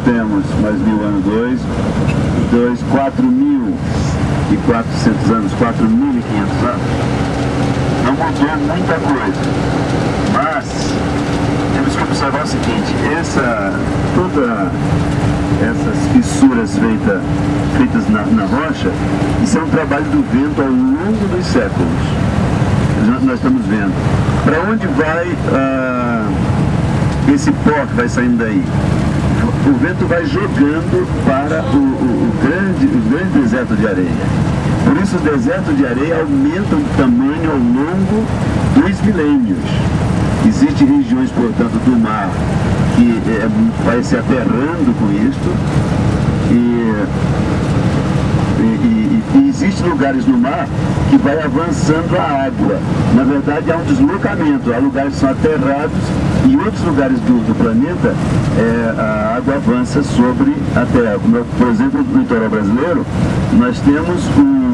temos mais 1000 anos 2, 4.400 anos, 4.500 anos. Não mudou muita coisa, mas temos que observar o seguinte: todas essas fissuras feitas na rocha, isso é um trabalho do vento ao longo dos séculos. Nós estamos vendo para onde vai esse pó que vai saindo daí. O vento vai jogando para o grande deserto de areia. Por isso o deserto de areia aumenta de tamanho ao longo dos milênios. Existem regiões, portanto, do mar que vai se aterrando com isto, e existem lugares no mar que vai avançando a água. Na verdade, há um deslocamento, há lugares que são aterrados e em outros lugares do planeta a água avança sobre a terra. Por exemplo, no litoral brasileiro, nós temos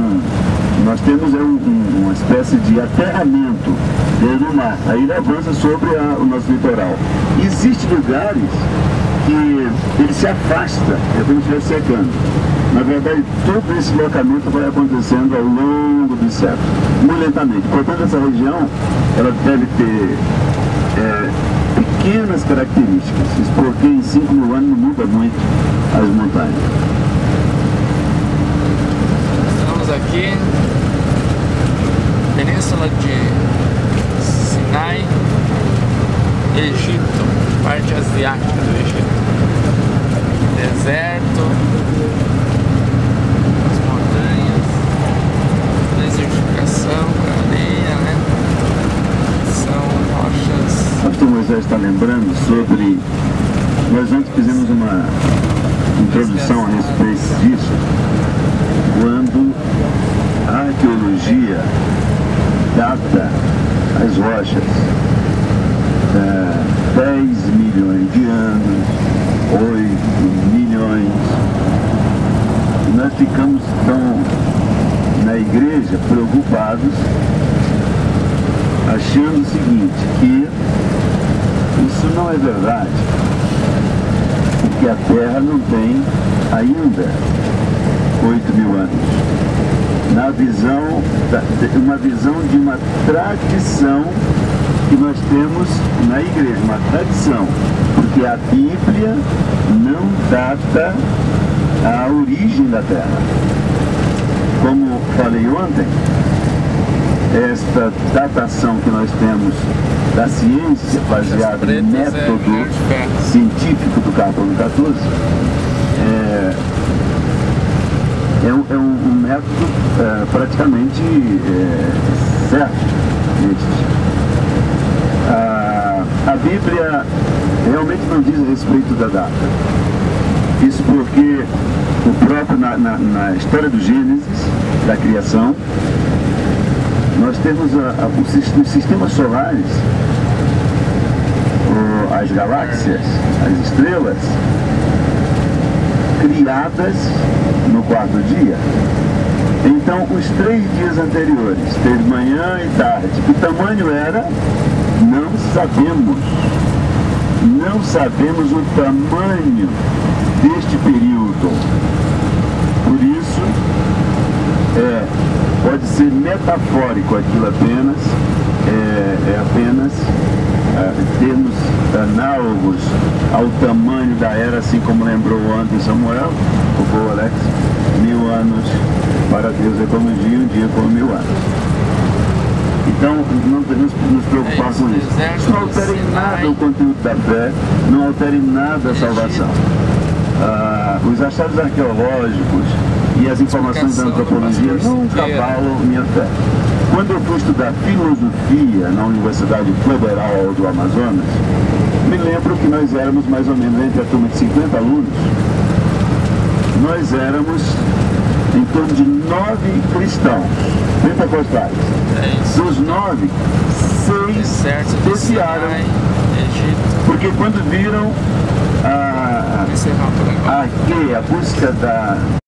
uma espécie de aterramento no mar. Aí ele avança sobre o nosso litoral. Existem lugares que ele se afasta, é como se estivesse secando. Na verdade, todo esse deslocamento vai acontecendo ao longo dos séculos, muito lentamente. Portanto, essa região ela deve ter pequenas características, porque em 5.000 anos não muda muito as montanhas. Estamos aqui, Península de Sinai, Egito, parte asiática do Egito. Deserto, as montanhas, desertificação, areia, né? São rochas. O pastor Moisés está lembrando sobre... Nós ontem fizemos uma introdução a respeito disso, quando a arqueologia data as rochas 10 milhões de anos, 8 milhões. E nós ficamos tão, na igreja, preocupados, achando o seguinte, que isso não é verdade, porque a Terra não tem ainda 8.000 anos. Na visão, uma visão de uma tradição que nós temos na igreja, uma tradição, porque a Bíblia não data a origem da Terra. Como falei ontem, esta datação que nós temos da ciência, baseada em método científico do carbono 14, é um método praticamente certo. A Bíblia realmente não diz a respeito da data. Isso porque o próprio na história do Gênesis, da criação, nós temos os sistemas solares, as galáxias, as estrelas, criadas no quarto dia. Então, os 3 dias anteriores, teve manhã e tarde, que tamanho era? Não sabemos. Não sabemos o tamanho deste período. Por isso, pode ser metafórico aquilo apenas, termos análogos ao tamanho da era, assim como lembrou ontem Samuel, o povo Alex, 1000 anos para Deus é como um dia como 1000 anos. Então, não devemos nos preocupar com isso. Isso não altera em nada o conteúdo da fé, não altera em nada a salvação. Os achados arqueológicos e as informações da antropologia nunca abalam minha fé. Quando eu fui estudar filosofia na Universidade Federal do Amazonas, me lembro que nós éramos mais ou menos, entre a turma de 50 alunos, nós éramos em torno de 9 cristãos pentecostais. Dos 9, 6 desviaram, porque quando viram a busca da